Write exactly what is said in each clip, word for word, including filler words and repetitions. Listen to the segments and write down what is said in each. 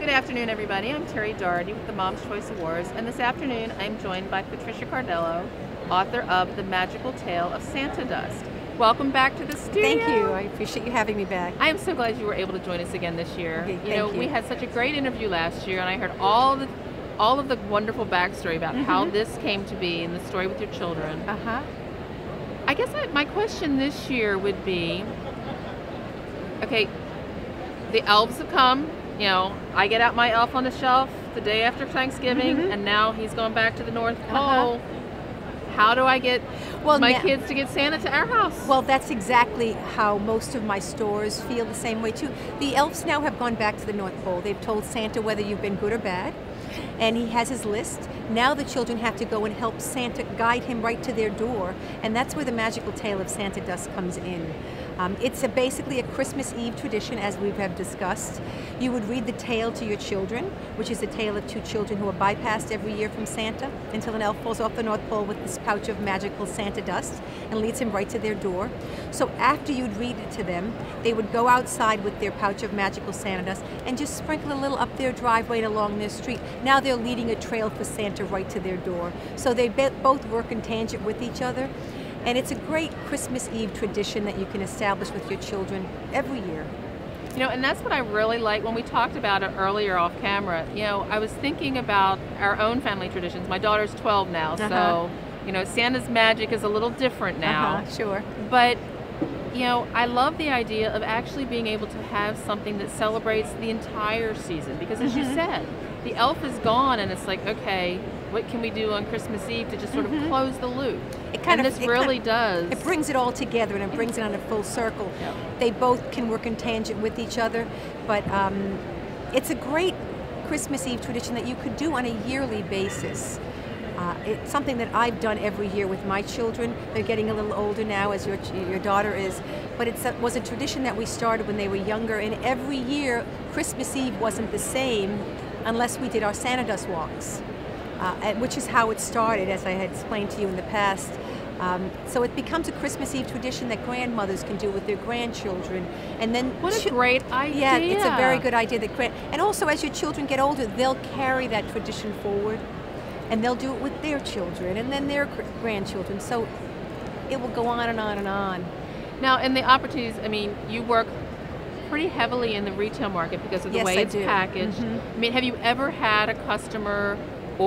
Good afternoon, everybody. I'm Terry Doherty with the Mom's Choice Awards, and this afternoon I'm joined by Patricia Cardello, author of The Magical Tale of Santa Dust. Welcome back to the studio. Thank you. I appreciate you having me back. I am so glad you were able to join us again this year. Okay, you thank know, you. we had such a great interview last year, and I heard all the all of the wonderful backstory about Mm-hmm. how this came to be and the story with your children. Uh-huh. I guess I, my question this year would be, okay, the elves have come. You know, I get out my elf on the shelf the day after Thanksgiving, Mhm. and now he's going back to the North Pole. Uh-huh. How do I get Well, my now- kids to get Santa to our house? Well, that's exactly how most of my stores feel the same way too. The elves now have gone back to the North Pole. They've told Santa whether you've been good or bad, and he has his list. Now the children have to go and help Santa guide him right to their door, and that's where the magical tale of Santa Dust comes in. Um, it's a, basically a Christmas Eve tradition, as we have discussed. You would read the tale to your children, which is a tale of two children who are bypassed every year from Santa until an elf falls off the North Pole with this pouch of magical Santa dust and leads him right to their door. So after you'd read it to them, they would go outside with their pouch of magical Santa dust and just sprinkle a little up their driveway and along their street. Now they're leading a trail for Santa right to their door. So they be- both work in tangent with each other. And it's a great Christmas Eve tradition that you can establish with your children every year. You know, and that's what I really like when we talked about it earlier off camera. You know, I was thinking about our own family traditions. My daughter's twelve now, Uh-huh. so, you know, Santa's magic is a little different now. Uh-huh, sure. But, you know, I love the idea of actually being able to have something that celebrates the entire season. Because as you Mhm. said, the elf is gone, and it's like, okay, what can we do on Christmas Eve to just sort of Mhm. close the loop? It kind and of this it really kind does. It brings it all together and it brings it on a full circle. Yeah. They both can work in tangent with each other, but um, it's a great Christmas Eve tradition that you could do on a yearly basis. Uh, it's something that I've done every year with my children. They're getting a little older now, as your your daughter is, but it was a tradition that we started when they were younger, and every year Christmas Eve wasn't the same unless we did our Santa Dust walks, uh, and- which is how it started, as I had explained to you in the past. Um, so it becomes a Christmas Eve tradition that grandmothers can do with their grandchildren, and then What a chi- great idea. yeah, it's a very good idea that grand, and also as your children get older, they'll carry that tradition forward, and they'll do it with their children, and then their gr- grandchildren. So it will go on and on and on. Now, in the opportunities, I mean, you work pretty heavily in the retail market because of the Yes, way I it's do. packaged. Mhm. I mean, have you ever had a customer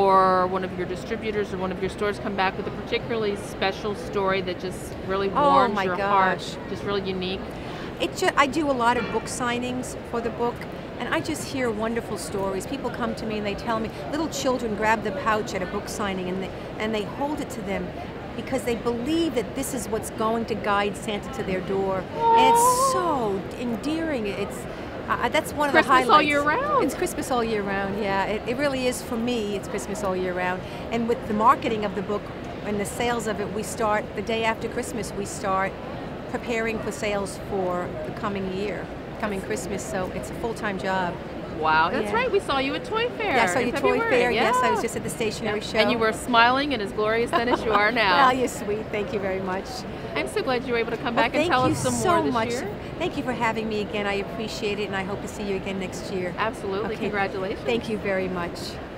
or one of your distributors or one of your stores come back with a particularly special story that just really Oh, warms my your gosh. heart, just really unique? It ju- I do a lot of book signings for the book, and I just hear wonderful stories. People come to me and they tell me, little children grab the pouch at a book signing and they, and they hold it to them because they believe that this is what's going to guide Santa to their door. And it's so endearing. It's uh, that's one of Christmas the highlights. all year round. It's Christmas all year round, yeah. It, it really is for me, it's Christmas all year round. And with the marketing of the book and the sales of it, we start, the day after Christmas, we start preparing for sales for the coming year, coming Christmas, so it's a full-time job. Wow, that's Yeah. right. We saw you at Toy Fair. Yeah, I saw in you Toy February. Fair, yes, I Yeah. was just at the stationery show. And you were smiling and as glorious then as you are now. Well, you're sweet, thank you very much. I'm so glad you were able to come Well, back and thank tell you us some so more this much. year. Thank you for having me again, I appreciate it, and I hope to see you again next year. Absolutely. Okay. Congratulations. Thank you very much.